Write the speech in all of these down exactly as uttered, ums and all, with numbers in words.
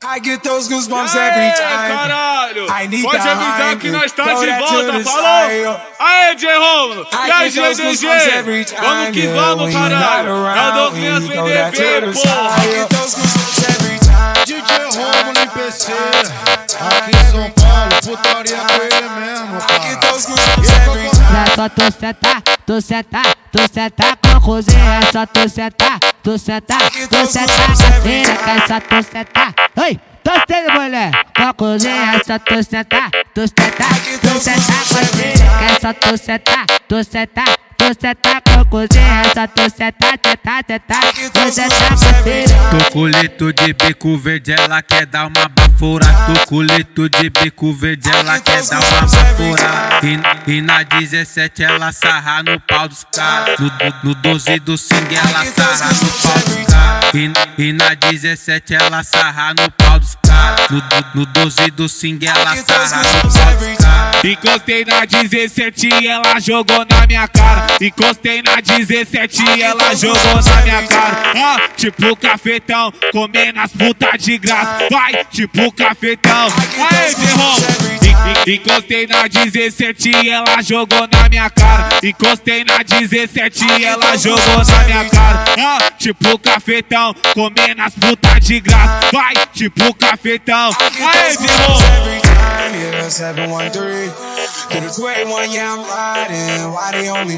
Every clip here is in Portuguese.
I get those goosebumps every time. Caralho! I need Pode the avisar high que nós tá throw de that to volta, the falou? side. Aê, J. Romulo! E I aí, get those G D G? goosebumps every time. Vamos que yeah, vamos, when you're not caralho! É o around, Douglas when you throw that to V D V, the porra! side. I get those goosebumps every time. D J Romulo em P C, aqui em São Paulo, putaria com ele mesmo, I get cara. those goosebumps every time. É só tu sentar, tu sentar, tu sentar com cozinha. É só tu sentar, tu sentar, tu sentar cadeira. Que é só tu sentar. Oi, tô sendo mulher com cozinha. É só tu sentar, tu sentar, tu sentar cadeira. Que é só tu sentar, tu sentar, tu sentar com cozinha. É só tu sentar, sentar, sentar, tu sentar cadeira. Tô com leito de bico verde, ela quer dar uma bafura. Tô com leito de bico verde, ela quer dar uma bafura. E, e na dezessete ela sarra no pau dos caras. No, no, no doze do swing ela sarra no pau dos caras. E, e na dezessete ela sarra no pau dos caras. No, no, no doze do swing ela sarra no pau dos caras. Encostei na dezessete e ela jogou na minha cara. Encostei na dezessete e ela jogou na minha cara. Ah, tipo cafetão, comendo as putas de graça. Vai, tipo cafetão. Aê, Ferrão. Encostei na dezessete e ela jogou na minha cara. Encostei na dezessete e ela jogou na minha cara. Ah, tipo cafetão, comendo as putas de graça. Vai, tipo cafetão. Aê, Ferrão. Yeah, seven one three to the two eight one, yeah, I'm riding. Why they on me?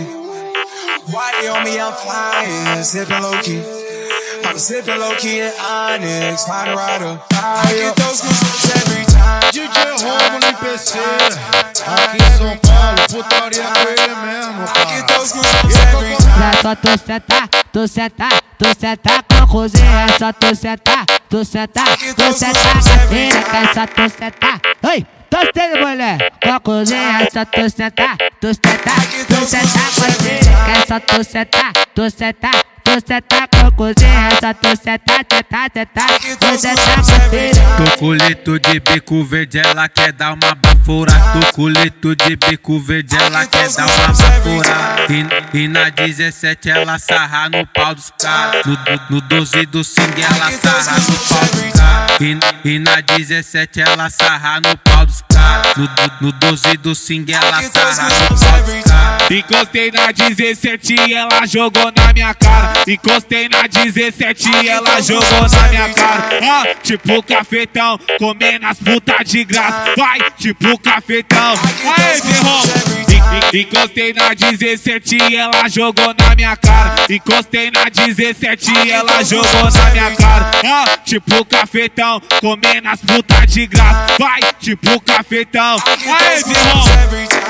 Why they on me? I'm flying, sipping low key. I'm sipping low key in Onyx, find a rider. I get those goosebumps every time. D J Romulo em P C, aqui em São Paulo, putaria com ele mesmo, I get cara. those goosebumps every time. É só tu sentar, tu sentar, tu sentar com cozinha. É só tu sentar, tu sentar, tu sentar cadeira. Que é só tu sentar. Oi, tô sendo mulher com cozinha. É só tu sentar, tu sentar, tu sentar cadeira. Que é só tu sentar, tu sentar, tu sentar com cozinha. É só tu sentar, sentar, sentar, tu sentar cadeira. Tô com leito de bico verde, ela quer dar uma bafura. Tô com leito de bico verde, ela quer dar uma bafura. E, e na dezessete ela sarra no pau dos caras. No, no, no doze do swing ela sarra no pau dos caras. E, e na dezessete ela sarra no pau dos caras. No, no, no doze do swing ela sarra no pau dos caras. Encostei na dezessete e ela jogou na minha cara. Encostei na dezessete e ela jogou na minha cara. Ah, tipo cafetão, comendo as putas de graça. Vai, tipo cafetão. Aê, Ferrão. Encostei na dezessete e ela jogou na minha cara. Encostei na dezessete e ela jogou na minha cara. Ah, tipo cafetão, comendo as putas de graça. Vai, tipo cafetão. Aê, Ferrão.